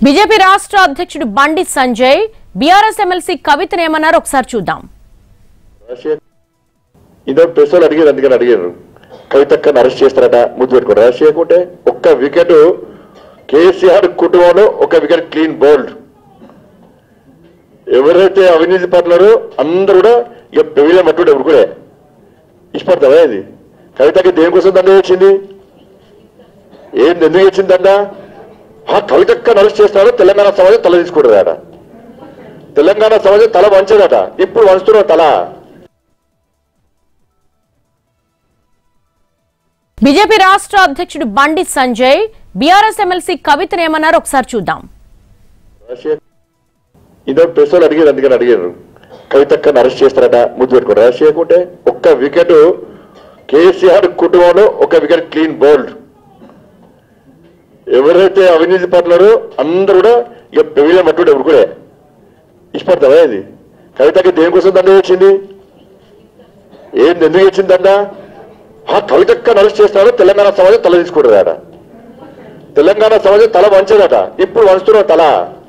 BJP రాష్ట్ర అధ్యక్షుడు Bandi Sanjay BRS MLC కవితను ఏమన్నారో ఒకసారి చూద్దాం. ఇదో ప్రెస్లో అడిగారు, అందుకని అడిగారు. కవితక్కని అరెస్ట్ చేస్తారట, ముద్దు పెట్టుకోరు. అరెస్ట్ చేయకుంటే ఒక్క వికెట్ కేసీఆర్ కుటుంబంలో ఒక వికెట్ క్లీన్ బౌల్డ్. ఎవరైతే అవినీతి పరులారో అందరూ కూడా ఇక పెవిలియన్ పట్టుకుంటే ఎవరు కూడా ఇష్టపడతావా? ఇది కవితకి దేనికోసం దండ వచ్చింది? ఎందుకు వచ్చింది దండ? కవితక్కని అరెస్ట్ చేస్తారో తెలంగాణ సమాజం తల తీసుకుంటుందట. తెలంగాణ సమాజం తల వంచదట. ఇప్పుడు వంచుతున్నారు తల. బీజేపీ రాష్ట్ర అధ్యక్షుడు బండి సంజయ్ బీఆర్ఎస్ MLC కవితను ఏమన్నారో ఒకసారి చూద్దాం. ఇదో ప్రెస్లో అడిగారు, అందుకని అడిగారు. కవితక్కని అరెస్ట్ చేస్తారట, ముద్దు పెట్టుకోరు. అరెస్ట్ చేయకుంటే ఒక్క వికెట్ కేసీఆర్ కుటుంబంలో ఒక వికెట్ క్లీన్ బౌల్డ్. ఎవరైతే అవినీతి పరులారో అందరూ కూడా ఇక పెవిలియన్ పట్టుకుంటే ఎవరు కూడా ఇష్టపడతావా? ఇది కవితకి దేనికోసం దండ వచ్చింది? ఎందుకు వచ్చింది దండ? కవితక్కని అరెస్ట్ చేస్తారో తెలంగాణ సమాజం తల తీసుకుంటుందట. తెలంగాణ సమాజం తల వంచదట. ఇప్పుడు వంచుతున్నారు తల.